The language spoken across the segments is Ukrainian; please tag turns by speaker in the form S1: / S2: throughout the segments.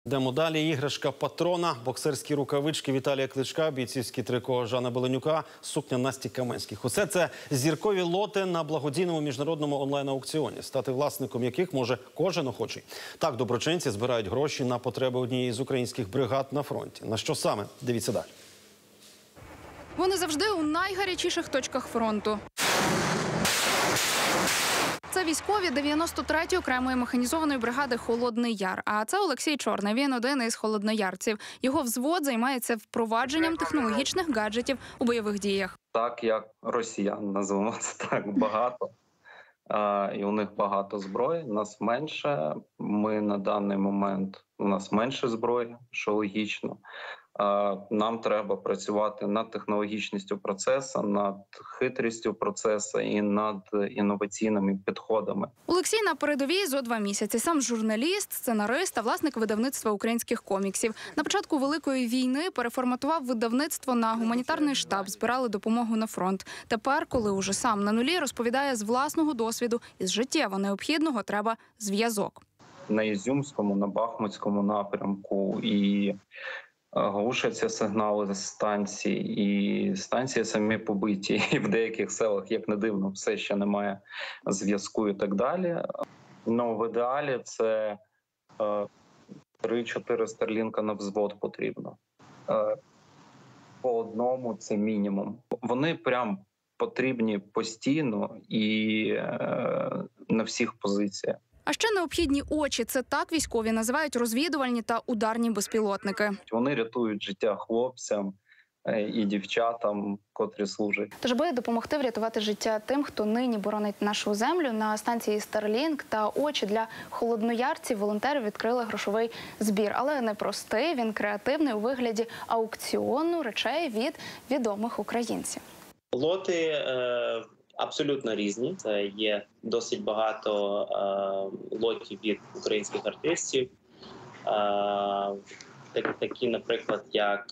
S1: Йдемо далі. Іграшка патрона, боксерські рукавички Віталія Кличка, бійцівські трико Жана Беленюка, сукня Насті Каменських. Усе це зіркові лоти на благодійному міжнародному онлайн-аукціоні, стати власником яких може кожен охочий. Так доброчинці збирають гроші на потреби однієї з українських бригад на фронті. На що саме? Дивіться далі.
S2: Вони завжди у найгарячіших точках фронту. Це військові 93-ї окремої механізованої бригади «Холодний Яр». А це Олексій Чорний, він один із холодноярців. Його взвод займається впровадженням технологічних гаджетів у бойових діях.
S3: Так, як росіян, називаємо це так, багато. І у них багато зброї, нас менше. Ми на даний момент, у нас менше зброї, що логічно. Нам треба працювати над технологічністю процесу, над хитрістю процесу і над інноваційними підходами.
S2: Олексій на передовій зо 2 місяці. Сам журналіст, сценарист та власник видавництва українських коміксів. На початку Великої війни переформатував видавництво на гуманітарний штаб, збирали допомогу на фронт. Тепер, коли уже сам на нулі, розповідає з власного досвіду, із життєво необхідного треба зв'язок.
S3: На Ізюмському, на Бахмутському напрямку і глушаться сигнали з станції, і станції самі побиті. І в деяких селах, як не дивно, все ще немає зв'язку і так далі. Ну, в ідеалі це 3-4 старлінка на взвод потрібно. По одному це мінімум. Вони прям потрібні постійно і на всіх позиціях.
S2: А ще необхідні очі. Це так військові називають розвідувальні та ударні безпілотники.
S3: Вони рятують життя хлопцям і дівчатам, котрі служать.
S2: Тож, аби допомогти врятувати життя тим, хто нині боронить нашу землю, на станції Starlink та очі для холодноярців волонтери відкрили грошовий збір. Але не простий, він креативний у вигляді аукціону речей від відомих українців.
S4: Лоти абсолютно різні. Це є досить багато лотів від українських артистів. Такі, наприклад, як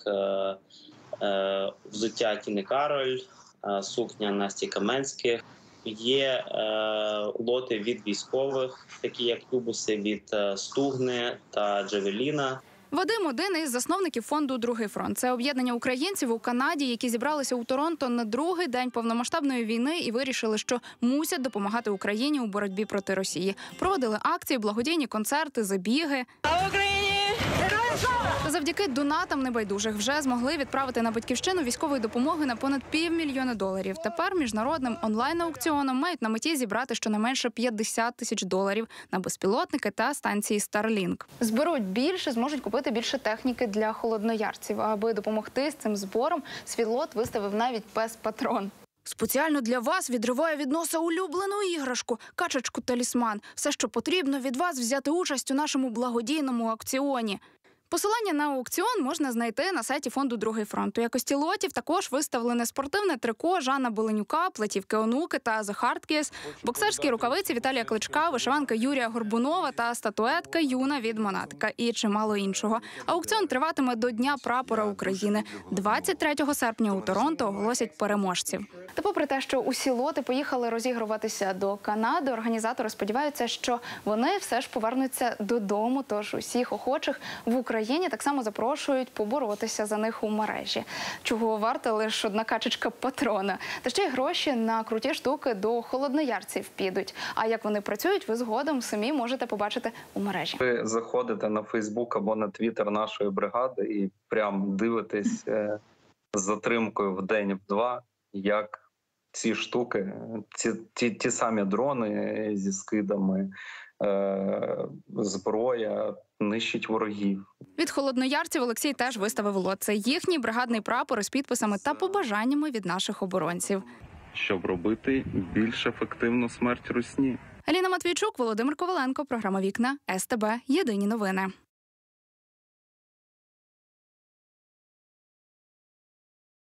S4: взуття Тіни Кароль, сукня Насті Каменських. Є лоти від військових, такі як тубуси від Стугни та Джавеліна.
S2: Вадим – один із засновників фонду «Другий фронт». Це об'єднання українців у Канаді, які зібралися у Торонто на другий день повномасштабної війни і вирішили, що мусять допомагати Україні у боротьбі проти Росії. Проводили акції, благодійні концерти, забіги. Слава Україні! Та завдяки донатам небайдужих вже змогли відправити на батьківщину військової допомоги на понад $500 000. Тепер міжнародним онлайн-аукціоном мають на меті зібрати щонайменше $50 000 на безпілотники та станції Starlink. Зберуть більше, зможуть купити більше техніки для холодноярців. А аби допомогти з цим збором, свій лот виставив навіть пес-патрон. Спеціально для вас відриває від носа улюблену іграшку – качечку-талісман. Все, що потрібно від вас взяти участь у нашому благодійному аукціоні. Посилання на аукціон можна знайти на сайті фонду «Другий фронт». У якості лотів також виставлене спортивне трико Жана Беленюка, платівки онуки та The Hard Kiss, боксерські рукавиці Віталія Кличка, вишиванка Юрія Горбунова та статуетка Юна від Монатика і чимало іншого. Аукціон триватиме до Дня прапора України. 23 серпня у Торонто оголосять переможців. Та попри те, що усі лоти поїхали розігруватися до Канади, організатори сподіваються, що вони все ж повернуться додому, тож усіх охочих в Україні так само запрошують поборотися за них у мережі. Чого варта лише одна качечка патрона. Та ще й гроші на круті штуки до холодноярців підуть. А як вони працюють, ви згодом самі можете побачити у мережі.
S3: Ви заходите на Фейсбук або на Твіттер нашої бригади і прям дивитесь з затримкою в день-два, як ці штуки, ті самі дрони зі скидами, зброя нищить ворогів.
S2: Від холодноярців Олексій теж виставив лот. Це їхній бригадний прапор із підписами та побажаннями від наших оборонців.
S3: Щоб робити більш ефективну смерть русні.
S2: Аліна Матвійчук, Володимир Коваленко, програма «Вікна», СТБ, Єдині новини.